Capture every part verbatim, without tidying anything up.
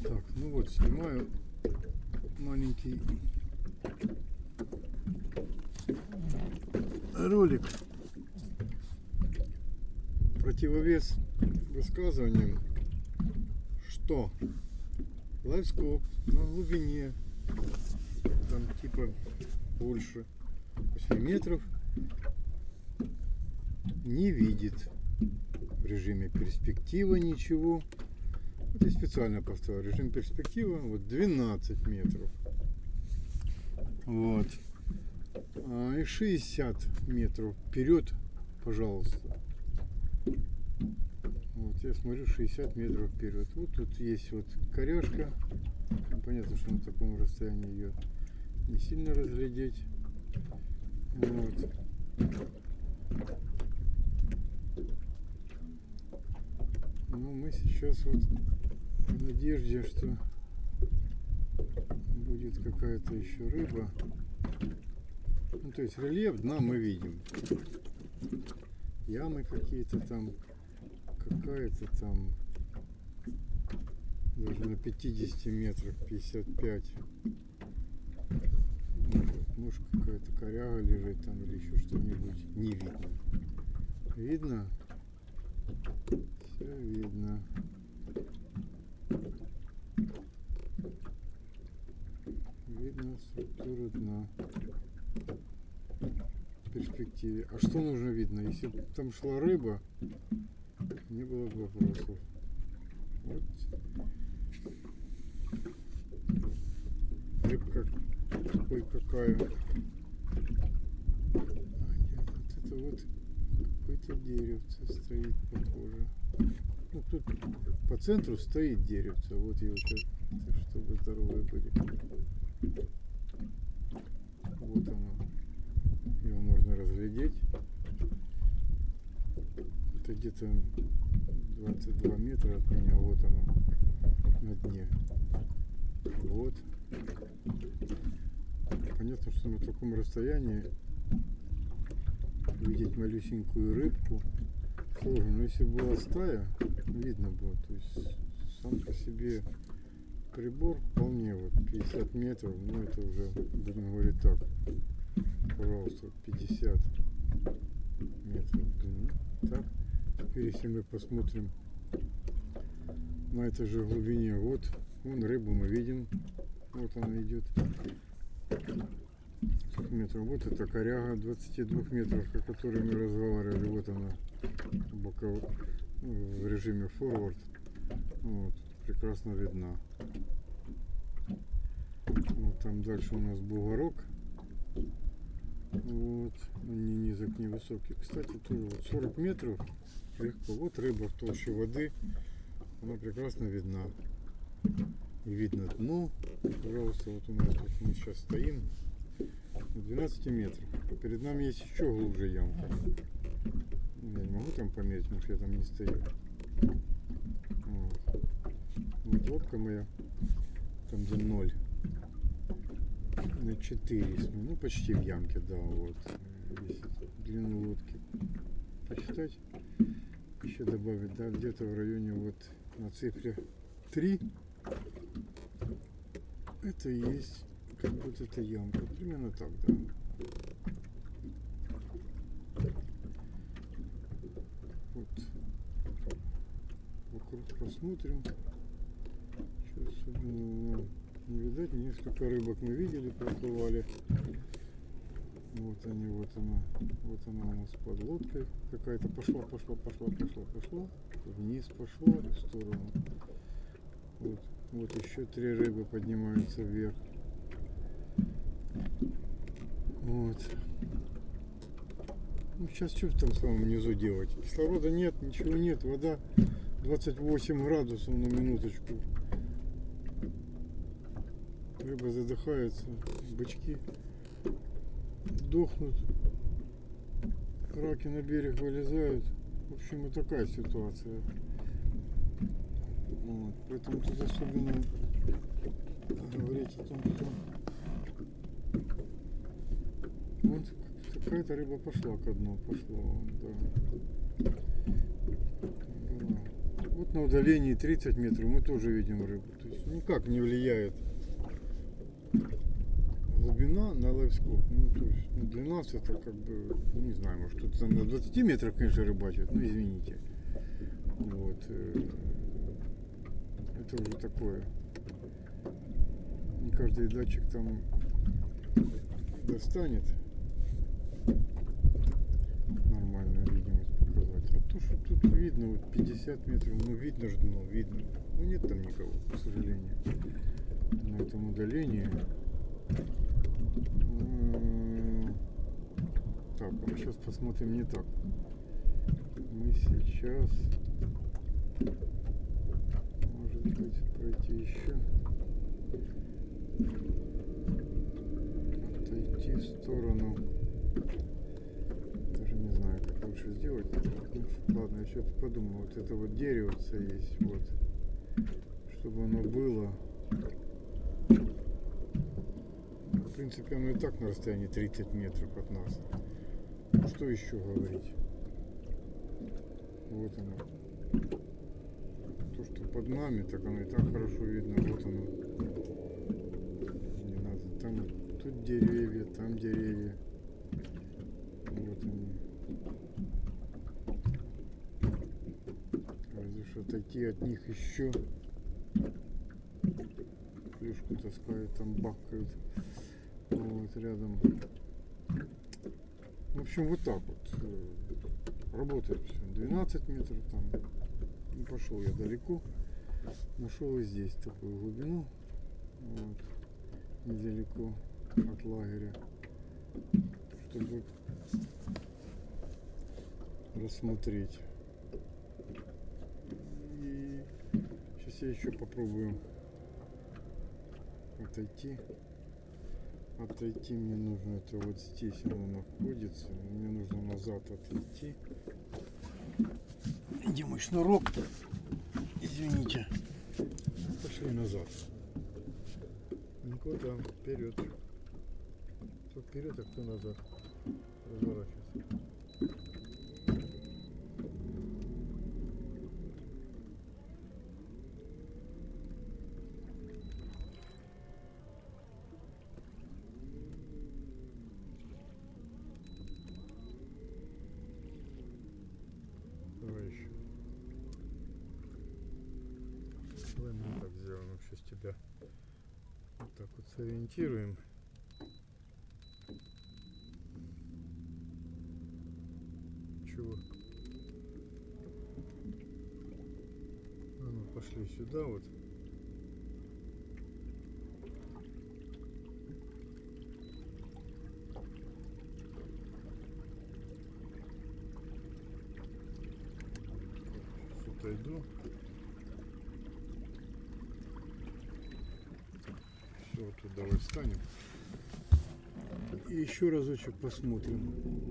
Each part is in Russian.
Так, ну вот, снимаю маленький ролик, противовес высказываниям, что лайфскоп на глубине там типа больше восьми метров не видит в режиме перспектива ничего. Вот я специально поставил режим перспектива, вот двенадцать метров, вот, а, и шестьдесят метров вперед, пожалуйста. Вот я смотрю шестьдесят метров вперед. Вот тут есть вот коряшка. Понятно, что на таком расстоянии ее не сильно разглядеть. Вот. Но мы сейчас вот в надежде, что будет какая-то еще рыба. Ну, то есть рельеф дна мы видим. Ямы какие-то там, какая-то там, даже на пятидесяти метрах, пятьдесят пять. Может, какая-то коряга лежит там или еще что-нибудь. Не видно. Видно? Все видно. Видно структуру дна в перспективе. А что нужно видно? Если бы там шла рыба, не было бы вопросов. Вот. Рыбка ой какая. А, нет, вот это вот какое-то деревце стоит, похоже. Ну, тут по центру стоит деревце. Вот его, это, чтобы здоровые были. Вот оно. Его можно разглядеть. Это где-то двадцать два метра от меня. Вот оно на дне. Вот. Понятно, что на таком расстоянии видеть малюсенькую рыбку сложно. Но если была стая, видно было. То есть сам по себе прибор вполне вот пятьдесят метров. Ну это уже, будем говорить так, пожалуйста, пятьдесят метров длины. Так, теперь если мы посмотрим на этой же глубине, вот вон рыбу мы видим. Вот она идет метров. Вот это коряга двадцати двух метров, о которой мы разговаривали. Вот она боков... в режиме форвард. Вот, прекрасно видна. Вот там дальше у нас бугорок. Вот, ни низок, ни высокий. Кстати, тоже вот сорок метров легко. Вот рыба в толще воды. Она прекрасно видна. И видно дно. Пожалуйста, вот у нас тут мы сейчас стоим на двенадцати метрах. Перед нами есть еще глубже ямка. Я не могу там померить, потому что я там не стою. Вот, вот лодка моя, там где ноль, на четыре, ну почти в ямке, да, вот. Если длину лодки посчитать, еще добавить, да, где-то в районе вот на цифре три. Это и есть как будто это ямка. Примерно так, да. Вот. Вокруг посмотрим. Что особенного не видать. Несколько рыбок мы видели, проплывали. Вот они, вот она. Вот она у нас под лодкой. Какая-то пошла, пошла, пошла, пошла, пошла. Вниз пошла в сторону. Вот. Вот еще три рыбы поднимаются вверх. Вот. Ну, сейчас что там в самом низу делать? Кислорода нет, ничего нет. Вода двадцать восемь градусов на минуточку. Рыба задыхается. Бычки дохнут. Раки на берег вылезают. В общем, вот такая ситуация. Вот, поэтому тут особенно говорить о том, что вот какая-то рыба пошла ко дну, пошла, да. Вот на удалении тридцать метров мы тоже видим рыбу. То есть никак не влияет глубина на лайфскоп. Ну, то есть ну, двенадцать это как бы, ну, не знаю, может кто-то там на двадцати метрах, конечно, рыбачит, ну извините. Вот. Это уже такое. Не каждый датчик там достанет нормальную видимость показать. А то, что тут видно, вот пятьдесят метров, ну видно же дно, видно. Ну нет там никого, к сожалению, на этом удалении. Так, а мы сейчас посмотрим не так. Мы сейчас, может быть, пройти еще, отойти в сторону. Даже не знаю, как лучше сделать. Ну, ладно, я что-то подумал. Вот это вот деревце есть, вот, чтобы оно было. В принципе, оно и так на расстоянии тридцать метров от нас. Что еще говорить? Вот оно. То, что под нами, так оно и так хорошо видно. Вот оно. Не надо. Там тут деревья, там деревья. Вот они. Разве что отойти от них еще. Клюшку таскают, там бахкают. Вот рядом. В общем, вот так вот работает все. двенадцать метров там. И пошел я далеко. Нашел и здесь такую глубину. Вот. Недалеко от лагеря. Чтобы рассмотреть. И сейчас я еще попробую отойти. Отойти мне нужно, это вот здесь оно находится. Мне нужно назад отойти. Где мой шнурок? Извините. Пошли назад. Никуда, вперед. Кто вперед, а кто назад. Разворачиваться. Давай еще. Давай мы так сделаем. Сейчас тебя вот так вот сориентируем. Чего? А ну пошли сюда вот. Отойду. Все, вот тут давай встанем. И еще разочек посмотрим.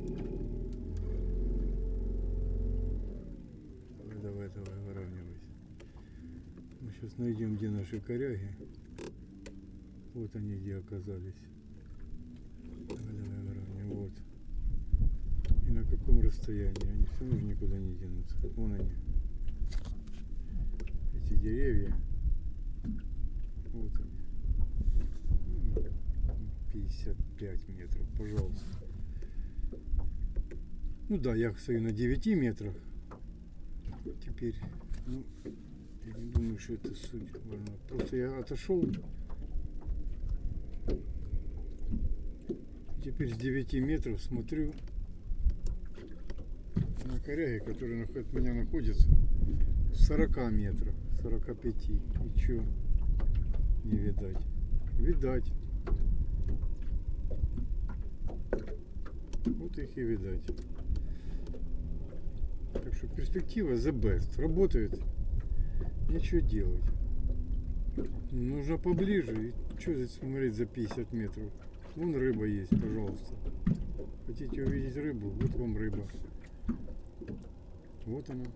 Давай, давай, давай, выравнивайся. Мы сейчас найдем, где наши коряги. Вот они где оказались. Давай, давай, выравнивай. Вот. И на каком расстоянии. Они все равно никуда не денутся. Вон они. Эти деревья. Вот они. пятьдесят пять метров, пожалуйста. Ну да, я стою на девяти метрах. Теперь, ну, я не думаю, что это суть важна. Просто я отошел. Теперь с девяти метров смотрю на коряги, которые от меня находятся в сорока метрах, сорока пяти. И чё не видать? Видать. Вот их и видать. Так что перспектива the best. Работает. Ничего делать. Нужно поближе. И что здесь смотреть за пятьдесят метров? Вон рыба есть, пожалуйста. Хотите увидеть рыбу? Вот вам рыба. Вот она.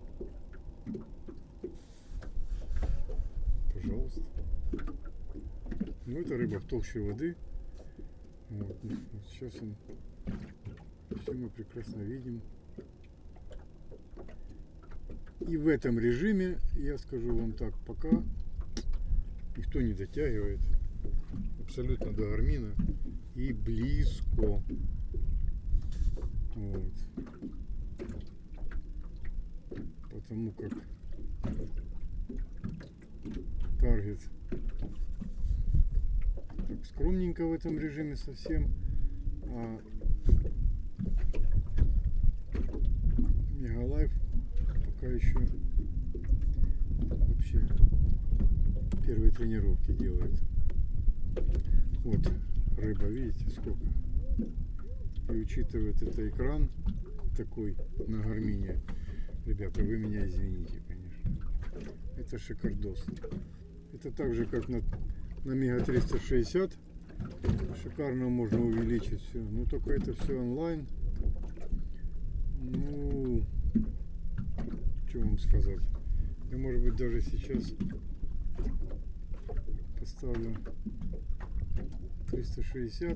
Пожалуйста. Ну это рыба в толще воды. Вот. Вот сейчас он. Все мы прекрасно видим. И в этом режиме, я скажу вам так, пока никто не дотягивает абсолютно до Гармина и близко. Вот. Потому как Таргет так скромненько в этом режиме совсем, а Мегалайф пока еще вообще первые тренировки делает. Вот рыба, видите, сколько. И учитывая это экран такой на Гармине, ребята, вы меня извините, конечно. Это шикардос. Это так же, как на, на Мега триста шестьдесят. Шикарно можно увеличить все. Но только это все онлайн. Ну, что вам сказать. Я, может быть, даже сейчас поставлю триста шестьдесят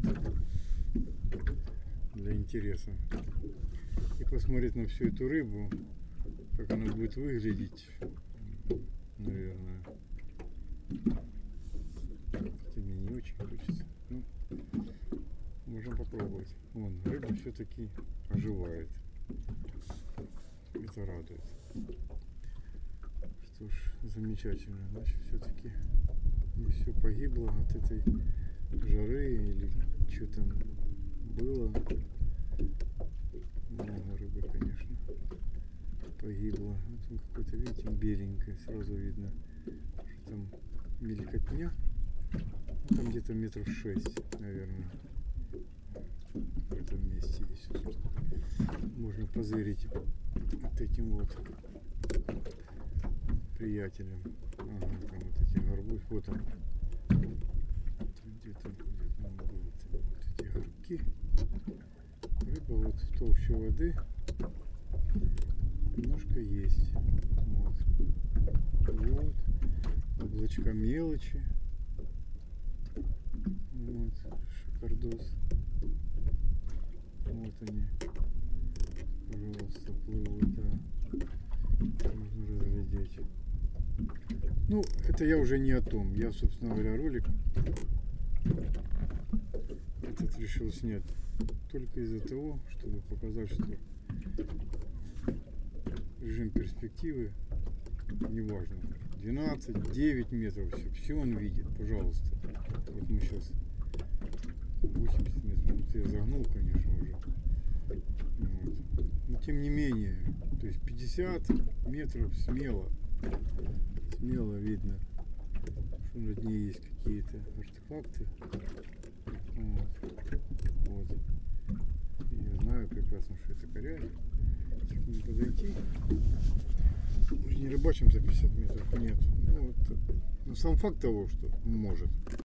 для интереса. И посмотреть на всю эту рыбу, как она будет выглядеть, наверное. Хотя мне не очень хочется. Ну, можем попробовать. Вон, рыба все-таки оживает. Это радует. Что ж, замечательно. Значит, все-таки не все погибло от этой жары или что там было. Много рыбы, конечно, погибло. Вот он какой-то, видите, беленький. Сразу видно, что там мелькотня. Ну, там где-то метров шесть, наверное. В этом месте есть. Можно позырить вот этим вот приятелем. Ага, там вот эти горбусь. Вот он. Где-то где он был. Вот эти горбки. Рыба вот в толще воды немножко есть. Вот. Вот. Облачка мелочи. Вот. Шикардос. Вот они. Пожалуйста, плывут, да. Можно разглядеть. Ну, это я уже не о том. Я, собственно говоря, ролик этот решил снять только из-за того, чтобы показать, что режим перспективы неважно. двенадцать, девять метров, все, все он видит, пожалуйста. Вот мы сейчас восемьдесят метров. Вот я загнул, конечно, уже. Вот. Но тем не менее, то есть пятьдесят метров смело, смело видно, что на дне есть какие-то артефакты. Вот. Вот. Я знаю прекрасно, что это коряги. К ним подойти. Мы же не рыбачим за пятьдесят метров, нет. Ну, вот. Но сам факт того, что может.